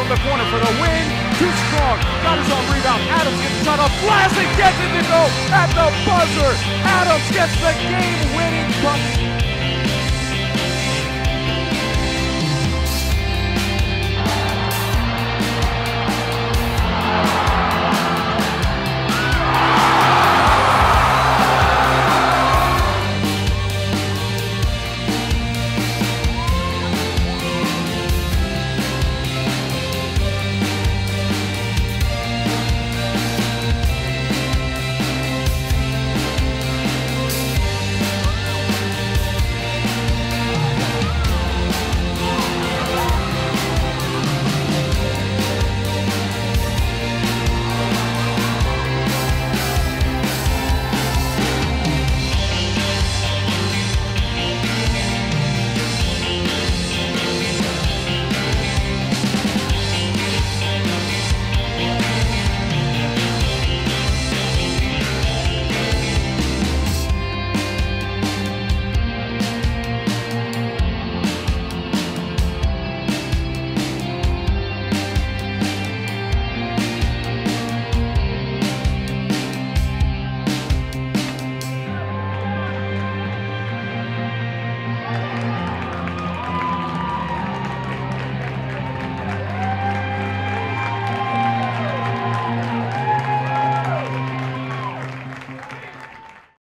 from the corner for the win. Too strong. Got his own rebound. Adams gets the shot off. Vlasic gets it to go at the buzzer. Adams gets the game-winning bucket.